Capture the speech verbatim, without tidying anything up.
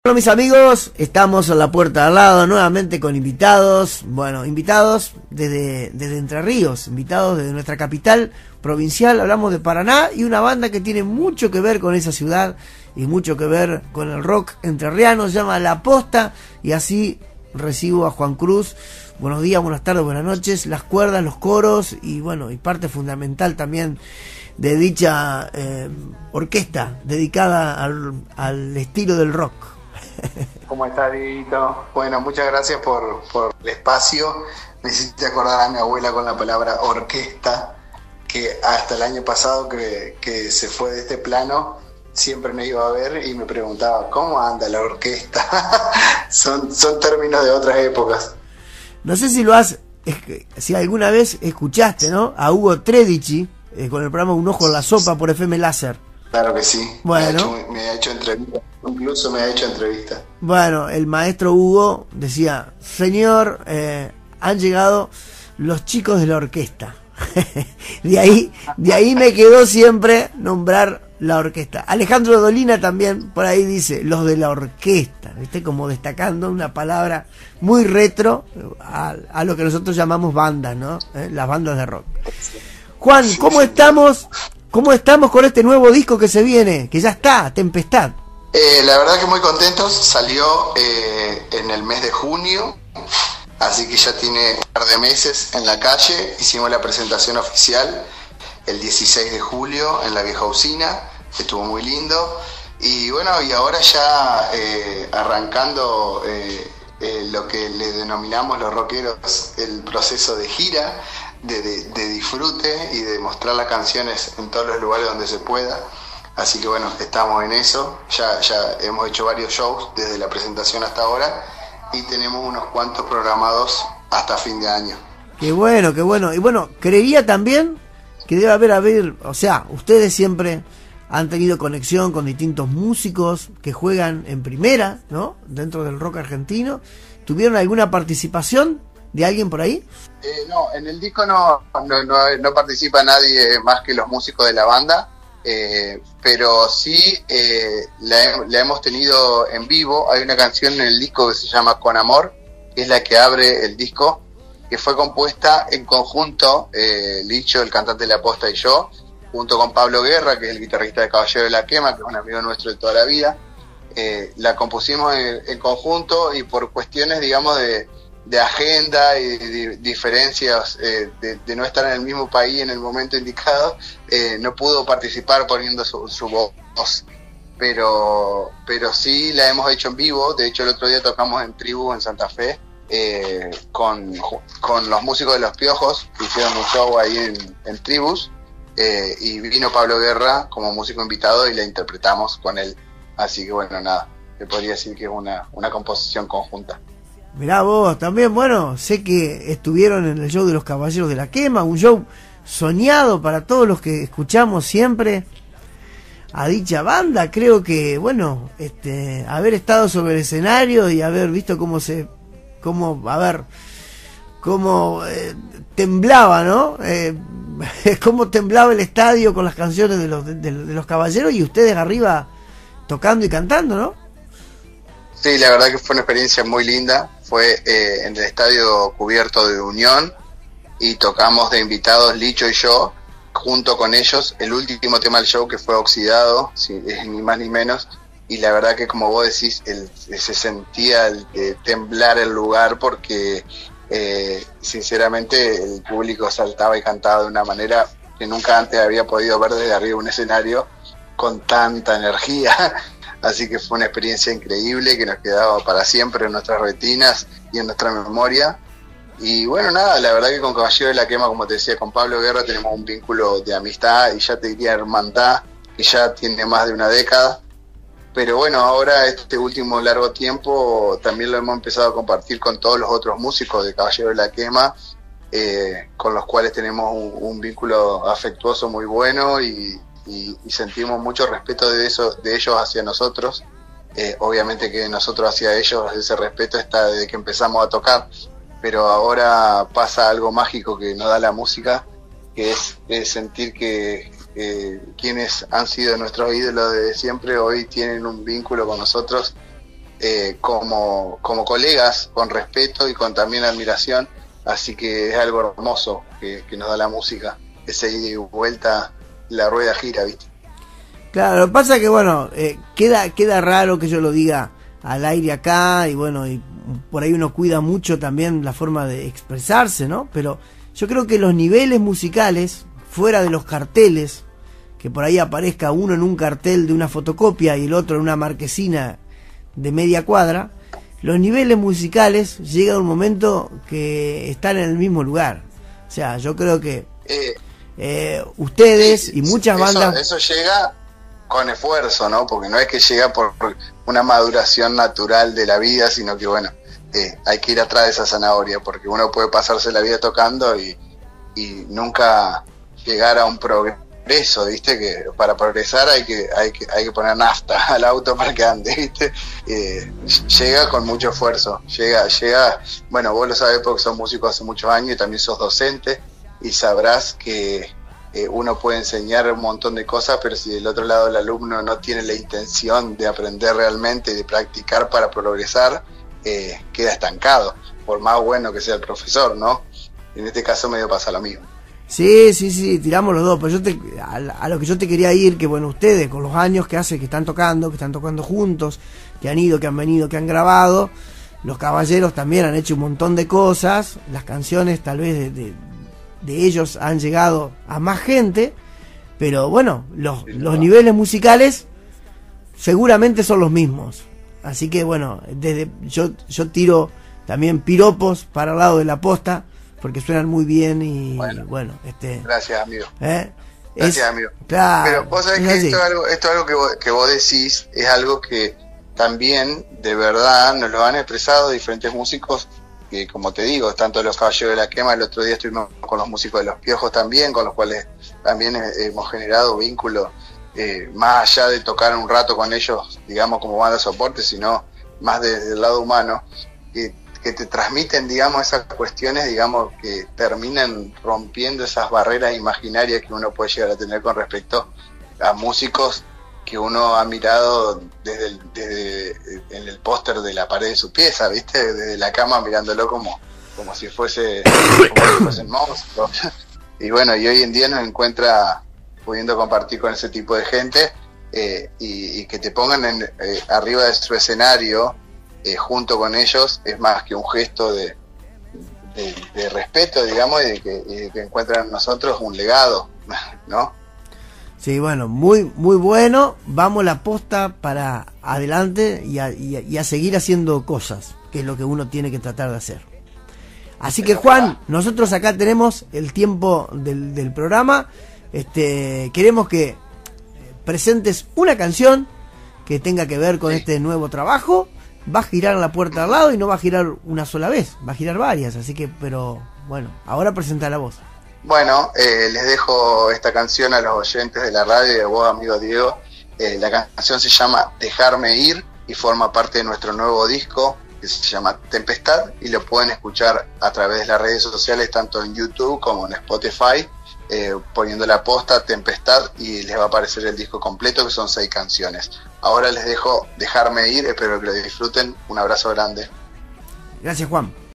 Bueno, mis amigos, estamos en la puerta de al lado nuevamente con invitados, bueno, invitados desde, desde Entre Ríos, invitados desde nuestra capital provincial, hablamos de Paraná y una banda que tiene mucho que ver con esa ciudad y mucho que ver con el rock entrerriano, se llama La Posta, y así recibo a Juan Cruz. Buenos días, buenas tardes, buenas noches, las cuerdas, los coros y bueno, y parte fundamental también de dicha eh, orquesta dedicada al, al estilo del rock. ¿Cómo estás, Dieguito? Bueno, muchas gracias por, por el espacio. Me hiciste acordar a mi abuela con la palabra orquesta, que hasta el año pasado que, que se fue de este plano, siempre me iba a ver y me preguntaba, ¿cómo anda la orquesta? son, son términos de otras épocas. No sé si lo has, si alguna vez escuchaste, ¿no? A Hugo Tredici, eh, con el programa Un Ojo en la Sopa por F M Láser. Claro que sí. Bueno. Me ha hecho, me ha hecho entrevista. Incluso me ha hecho entrevista. Bueno, el maestro Hugo decía, señor, eh, han llegado los chicos de la orquesta. de ahí, de ahí me quedó siempre nombrar la orquesta. Alejandro Dolina también por ahí dice, los de la orquesta, ¿viste? Como destacando una palabra muy retro a, a lo que nosotros llamamos bandas, ¿no? ¿Eh? Las bandas de rock. Juan, ¿cómo estamos? ¿Cómo estamos con este nuevo disco que se viene? Que ya está, Tempestad. Eh, la verdad que muy contentos, salió eh, en el mes de junio, así que ya tiene un par de meses en la calle. Hicimos la presentación oficial el dieciséis de julio en la vieja usina, estuvo muy lindo. Y bueno, y ahora ya eh, arrancando eh, eh, lo que le denominamos los rockeros el proceso de gira, de, de, de disfrute y de mostrar las canciones en todos los lugares donde se pueda. Así que bueno, estamos en eso, ya, ya hemos hecho varios shows desde la presentación hasta ahora y tenemos unos cuantos programados hasta fin de año. Qué bueno, qué bueno. Y bueno, creería también que debe haber, haber, o sea, ustedes siempre han tenido conexión con distintos músicos que juegan en primera, ¿no? Dentro del rock argentino. ¿Tuvieron alguna participación de alguien por ahí? Eh, no, en el disco no, no, no, no participa nadie más que los músicos de la banda. Eh, pero sí eh, la, la hemos tenido en vivo. Hay una canción en el disco que se llama Con Amor, que es la que abre el disco, que fue compuesta en conjunto, eh, Licho, el cantante de La Posta, y yo, junto con Pablo Guerra, que es el guitarrista de Caballero de la Quema, que es un amigo nuestro de toda la vida. Eh, la compusimos en, en conjunto y por cuestiones, digamos, de de agenda y de diferencias eh, de, de no estar en el mismo país en el momento indicado, eh, no pudo participar poniendo su, su voz, pero pero sí la hemos hecho en vivo. De hecho el otro día tocamos en Tribu en Santa Fe eh, con, con los músicos de Los Piojos, que hicieron un show ahí en, en Tribus, eh, y vino Pablo Guerra como músico invitado y la interpretamos con él, así que bueno, nada, te podría decir que es una, una composición conjunta. Mirá vos, también, bueno, sé que estuvieron en el show de los Caballeros de la Quema, un show soñado para todos los que escuchamos siempre a dicha banda. Creo que, bueno, este, haber estado sobre el escenario y haber visto cómo se, cómo, a ver, cómo eh, temblaba, ¿no? Eh, cómo temblaba el estadio con las canciones de los, de, de los Caballeros y ustedes arriba tocando y cantando, ¿no? Sí, la verdad que fue una experiencia muy linda. Fue eh, en el estadio cubierto de Unión y tocamos de invitados Licho y yo, junto con ellos, el último tema del show, que fue Oxidado, sí, ni más ni menos. Y la verdad que, como vos decís, el, se sentía el, eh, temblar el lugar porque eh, sinceramente el público saltaba y cantaba de una manera que nunca antes había podido ver desde arriba un escenario con tanta energía. Así que fue una experiencia increíble que nos quedaba para siempre en nuestras retinas y en nuestra memoria. Y bueno, nada, la verdad que con Caballero de la Quema, como te decía, con Pablo Guerra tenemos un vínculo de amistad y ya te diría hermandad, que ya tiene más de una década. Pero bueno, ahora este último largo tiempo también lo hemos empezado a compartir con todos los otros músicos de Caballero de la Quema, eh, con los cuales tenemos un, un vínculo afectuoso muy bueno y... Y, y sentimos mucho respeto de eso, de ellos hacia nosotros. Eh, obviamente que nosotros hacia ellos ese respeto está desde que empezamos a tocar, pero ahora pasa algo mágico que nos da la música, que es, es sentir que eh, quienes han sido nuestros ídolos desde siempre hoy tienen un vínculo con nosotros eh, como, como colegas, con respeto y con también admiración, así que es algo hermoso que, que nos da la música, ese ida y vuelta, la rueda gira, ¿viste? Claro, lo que pasa es que, bueno, eh, queda, queda raro que yo lo diga al aire acá, y bueno, y por ahí uno cuida mucho también la forma de expresarse, ¿no? Pero yo creo que los niveles musicales, fuera de los carteles, que por ahí aparezca uno en un cartel de una fotocopia y el otro en una marquesina de media cuadra, los niveles musicales llega un momento que están en el mismo lugar. O sea, yo creo que Eh, eh, ustedes sí, y muchas eso, bandas... Eso llega con esfuerzo, ¿no? Porque no es que llega por una maduración natural de la vida, sino que, bueno, eh, hay que ir atrás de esa zanahoria, porque uno puede pasarse la vida tocando y, y nunca llegar a un progreso, ¿viste? Que para progresar hay que hay que, hay que poner nafta al auto para que ande, ¿viste? Eh, llega con mucho esfuerzo, llega, llega, bueno, vos lo sabés porque sos músico hace muchos años y también sos docente, y sabrás que eh, uno puede enseñar un montón de cosas, pero si del otro lado el alumno no tiene la intención de aprender realmente y de practicar para progresar, eh, queda estancado, por más bueno que sea el profesor, ¿no? En este caso medio pasa lo mismo. Sí, sí, sí, tiramos los dos, pero yo te, a, a lo que yo te quería ir, que bueno, ustedes con los años que hace, que están tocando, que están tocando juntos, que han ido, que han venido, que han grabado, los caballeros también han hecho un montón de cosas, las canciones tal vez de, de, de ellos han llegado a más gente, pero bueno, los, los niveles musicales seguramente son los mismos, así que bueno, desde yo, yo tiro también piropos para el lado de la posta, porque suenan muy bien y bueno, bueno este gracias, amigo. ¿eh? Gracias, es, amigo. Claro, pero vos sabés que esto es algo, esto es algo que vos, que vos decís, es algo que también de verdad nos lo han expresado diferentes músicos, que como te digo, tanto los Caballeros de la Quema, el otro día estuvimos con los músicos de Los Piojos también, con los cuales también hemos generado vínculo, eh, más allá de tocar un rato con ellos, digamos, como banda de soporte, sino más desde el lado humano, que, que te transmiten, digamos, esas cuestiones, digamos, que terminan rompiendo esas barreras imaginarias que uno puede llegar a tener con respecto a músicos que uno ha mirado desde el, desde en el póster de la pared de su pieza, ¿viste? Desde la cama mirándolo como, como si fuese como si fuesen monstruos. Y bueno, y hoy en día nos encuentra pudiendo compartir con ese tipo de gente, eh, y, y que te pongan en, eh, arriba de su escenario eh, junto con ellos, es más que un gesto de, de, de respeto, digamos, y de que, y de que encuentran en nosotros un legado, ¿no? Sí, bueno, muy muy bueno. Vamos la posta para adelante y a, y, a, y a seguir haciendo cosas, que es lo que uno tiene que tratar de hacer. Así que, Juan, nosotros acá tenemos el tiempo del, del programa. Este, queremos que presentes una canción que tenga que ver con este nuevo trabajo. Va a girar la puerta al lado y no va a girar una sola vez, va a girar varias. Así que, pero bueno, ahora presenta la voz. Bueno, eh, les dejo esta canción a los oyentes de la radio y a vos, amigo Diego. Eh, la canción se llama Dejarme Ir y forma parte de nuestro nuevo disco que se llama Tempestad, y lo pueden escuchar a través de las redes sociales, tanto en YouTube como en Spotify, eh, poniendo la posta Tempestad y les va a aparecer el disco completo, que son seis canciones. Ahora les dejo Dejarme Ir, espero que lo disfruten. Un abrazo grande. Gracias, Juan.